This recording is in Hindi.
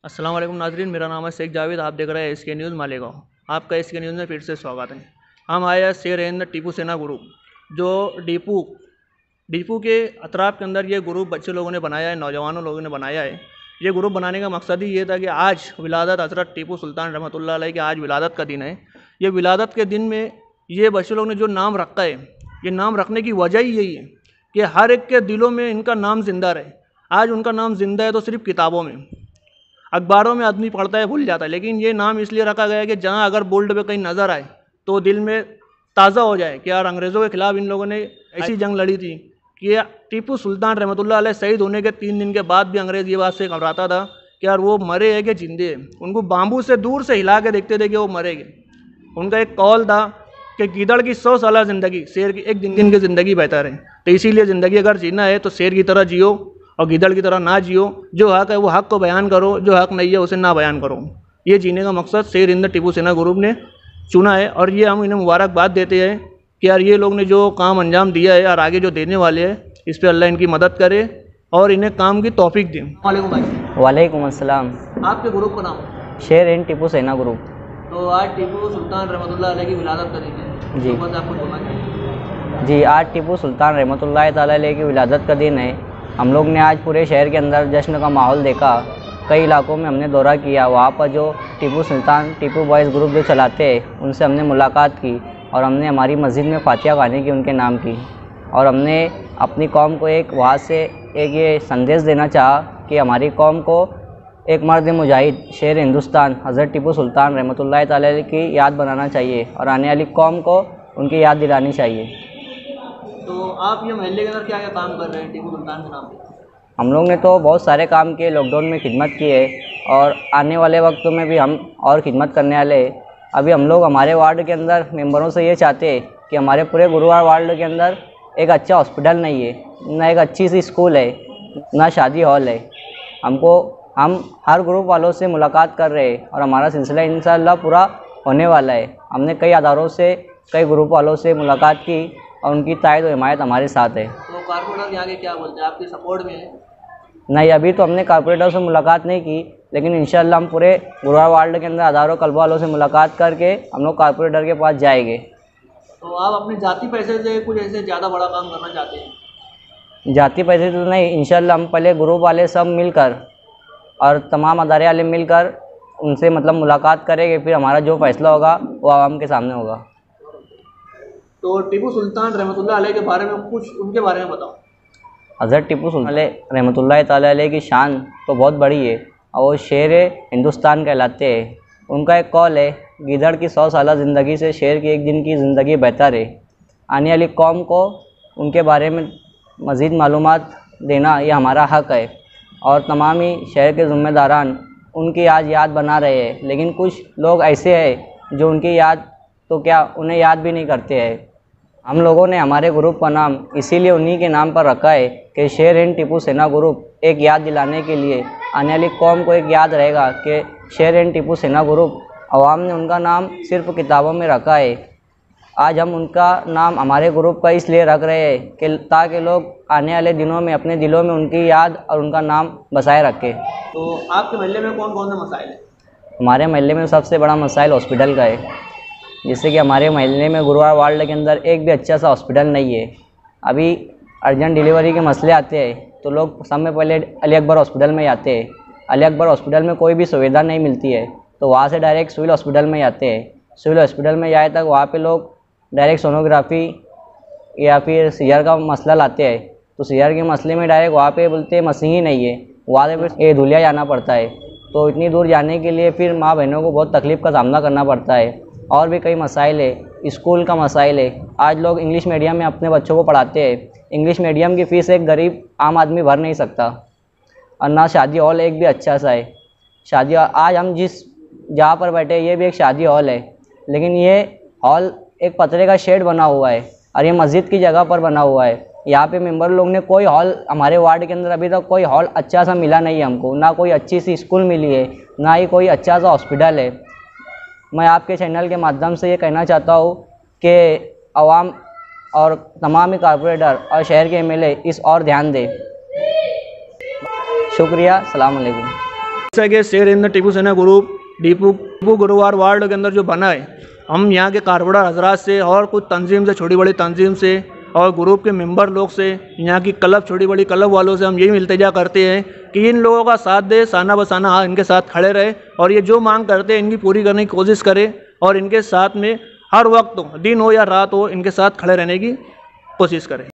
अस्सलाम वालेकुम नाज़रीन, मेरा नाम है शेख जावेद। आप देख रहे हैं SK न्यूज़ मालेगांव। आपका SK न्यूज़ में फिर से स्वागत है। हम आए हैं शेर हिंद टीपू सेना ग्रुप, जो डीपू के अतराफ़ के अंदर ये ग्रुप बच्चे लोगों ने बनाया है, नौजवानों लोगों ने बनाया है। ये ग्रुप बनाने का मकसद ही ये था कि आज विलादत हज़रत टीपू सुल्तान रहमतुल्लाह अलैह के आज विलादत का दिन है। ये विलादत के दिन में ये बच्चे लोगों ने जो नाम रखा है, ये नाम रखने की वजह ही यही है कि हर एक के दिलों में इनका नाम ज़िंदा रहे। आज उनका नाम ज़िंदा है तो सिर्फ किताबों में, अखबारों में आदमी पढ़ता है भूल जाता है, लेकिन ये नाम इसलिए रखा गया है कि जहाँ अगर बोल्ड पे कहीं नज़र आए तो दिल में ताज़ा हो जाए कि यार अंग्रेज़ों के ख़िलाफ़ इन लोगों ने ऐसी जंग लड़ी थी कि टीपू सुल्तान रहमतुल्लाह अलैह शहीद होने के 3 दिन के बाद भी अंग्रेज़ ये बात से घबराता था कि यार वो मरे हैं कि जिंदे हैं। उनको बाम्बू से दूर से हिला के देखते थे कि वो मरेंगे। उनका एक कौल था कि गीदड़ की 100 साल ज़िंदगी शेर की एक दिन की ज़िंदगी बेहतर है। तो इसीलिए ज़िंदगी अगर जीना है तो शेर की तरह जियो और गीदड़ की तरह ना जियो। जो हक है वो हक को बयान करो, जो हक नहीं है उसे ना बयान करो। ये जीने का मकसद शेर हिंद टीपू सेना ग्रुप ने चुना है और ये हम इन्हें मुबारकबाद देते हैं कि यार ये लोग ने जो काम अंजाम दिया है और आगे जो देने वाले हैं इस पर अल्लाह इनकी मदद करे और इन्हें काम की तौफीक दे। वालेकुम भाई। वालेकुम अस्सलाम। आपके ग्रुप का नाम? शेर हिंद टीपू सेना ग्रुप। तो आज टीपू सुल्तान रहमतुल्लाह अलैह की विलादत का दिन है जी। तो बस आपको बोलना चाहिए। जी, आज टीपू सुल्तान रहमतुल्लाह ताला अलैह की विलादत का दिन है। हम लोग ने आज पूरे शहर के अंदर जश्न का माहौल देखा। कई इलाकों में हमने दौरा किया। वहाँ पर जो टीपू बॉयज़ ग्रुप जो चलाते हैं उनसे हमने मुलाकात की और हमने हमारी मस्जिद में फातिहा ख़वानी की उनके नाम की। और हमने अपनी कौम को एक वहाँ से एक ये संदेश देना चाहा कि हमारी कौम को एक मर्द मुजाहिद शेर हिंदुस्तान हज़रत टीपू सुल्तान रहमतुल्लाह ताला अलैह की याद बनाना चाहिए और आने वाली कौम को उनकी याद दिलानी चाहिए। तो आप ये महल्ले के अंदर क्या क्या काम कर रहे हैं टीपू सुल्तान के नाम पे? हम लोग ने तो बहुत सारे काम किए, लॉकडाउन में खिदमत की है और आने वाले वक्तों में भी हम और खिदमत करने वाले हैं। अभी हम लोग हमारे वार्ड के अंदर मेंबरों से ये चाहते हैं कि हमारे पूरे गुरुवार वार्ड के अंदर एक अच्छा हॉस्पिटल नहीं है, ना एक अच्छी सी स्कूल है, ना शादी हॉल है। हम हर ग्रुप वालों से मुलाकात कर रहे हैं और हमारा सिलसिला इंशाअल्लाह पूरा होने वाला है। हमने कई अदारों से, कई ग्रुप वालों से मुलाकात की और उनकी तायद और हिमायत हमारे साथ है। तो कारपोरेटर यहाँ के क्या बोलते हैं, आपके सपोर्ट में है? नहीं, अभी तो हमने कारपोरेटर से मुलाकात नहीं की, लेकिन इंशाअल्लाह हम पूरे गुरुवार वार्ड के अंदर अदारों कल्ब वालों से मुलाकात करके हम लोग कारपोरेटर के पास जाएंगे। तो आप अपने जाती पैसे से कुछ ऐसे ज़्यादा बड़ा काम करना चाहते हैं? जाती पैसे तो नहीं, इंशाअल्लाह हम पहले ग्रुप वाले सब मिलकर और तमाम अदारे वाले मिलकर उनसे मुलाकात करेंगे, फिर हमारा जो फैसला होगा वो आवाम के सामने होगा। तो टीपू सुल्तान रहमतुल्लाह अलैह के बारे में कुछ उनके बारे में बताओ। हज़रत टीपू सुल्तान रहमतुल्लाह ताला अलैह की शान तो बहुत बड़ी है और वो शेर हिंदुस्तान कहलाते हैं। उनका एक कौल है, गीदड़ की 100 साल ज़िंदगी से शेर की एक दिन की ज़िंदगी बेहतर है। आने वाली कौम को उनके बारे में मज़ीद मालूमात देना ये हमारा हक़ है और तमाम ही शहर के ज़िम्मेदारान उनकी आज याद बना रहे हैं, लेकिन कुछ लोग ऐसे हैं जो उनकी याद तो क्या उन्हें याद भी नहीं करते हैं। हम लोगों ने हमारे ग्रुप का नाम इसीलिए उन्हीं के नाम पर रखा है कि शेर हिंद टीपू सेना ग्रुप एक याद दिलाने के लिए आने वाली कौम को एक याद रहेगा कि शेर हिंद टीपू सेना ग्रुप, अवाम ने उनका नाम सिर्फ किताबों में रखा है। आज हम उनका नाम हमारे ग्रुप का इसलिए रख रहे हैं कि ताकि लोग आने वाले दिनों में अपने दिलों में उनकी याद और उनका नाम बसाए रखें। तो आपके महल्ले में कौन कौन से मसाइल हैं? हमारे महल्ले में सबसे बड़ा मसाइल हॉस्पिटल का है, जिससे कि हमारे महल्ले में गुरुवार वार्ड के अंदर एक भी अच्छा सा हॉस्पिटल नहीं है। अभी अर्जेंट डिलीवरी के मसले आते हैं तो लोग सब में पहले अली अकबर हॉस्पिटल में आते हैं। अली अकबर हॉस्पिटल में कोई भी सुविधा नहीं मिलती है तो वहाँ से डायरेक्ट सिविल हॉस्पिटल में आते हैं। सिविल हॉस्पिटल में जाए तक वहाँ पे लोग डायरेक्ट सोनोग्राफी या फिर सीआर का मसला लाते हैं तो सीआर के मसले में डायरेक्ट वहाँ पे बोलते हैं मशीन ही नहीं है, वहाँ से फिर धुलिया जाना पड़ता है। तो इतनी दूर जाने के लिए फिर माँ बहनों को बहुत तकलीफ़ का सामना करना पड़ता है। और भी कई मसाइल है, स्कूल का मसाइल है। आज लोग इंग्लिश मीडियम में अपने बच्चों को पढ़ाते हैं, इंग्लिश मीडियम की फ़ीस एक गरीब आम आदमी भर नहीं सकता। और ना शादी हॉल एक भी अच्छा सा है। शादी आज हम जिस जहाँ पर बैठे ये भी एक शादी हॉल है, लेकिन ये हॉल एक पतरे का शेड बना हुआ है और ये मस्जिद की जगह पर बना हुआ है। यहाँ पे मेंबर लोग ने कोई हॉल, हमारे वार्ड के अंदर अभी तक कोई हॉल अच्छा सा मिला नहीं है हमको, ना कोई अच्छी सी स्कूल मिली है, ना ही कोई अच्छा सा हॉस्पिटल है। मैं आपके चैनल के माध्यम से ये कहना चाहता हूँ कि आवाम और तमाम ही कारपोरेटर और शहर के एमएलए इस और ध्यान दें। शुक्रिया, अस्सलाम वालेकुम। जैसा कि शेर हिंद टीपू सेना ग्रुप डीपू गुरुवार वार्ड के अंदर जो बना है, हम यहाँ के कारपोरेटर हजरात से और कुछ तंजीम से, छोटी बड़ी तंजीम से और ग्रुप के मेंबर लोग से, यहाँ की क्लब, छोटी बड़ी क्लब वालों से हम यही इल्तिजा करते हैं कि इन लोगों का साथ दे, साना बसाना इनके साथ खड़े रहे और ये जो मांग करते हैं इनकी पूरी करने की कोशिश करें और इनके साथ में हर वक्त दिन हो या रात हो इनके साथ खड़े रहने की कोशिश करें।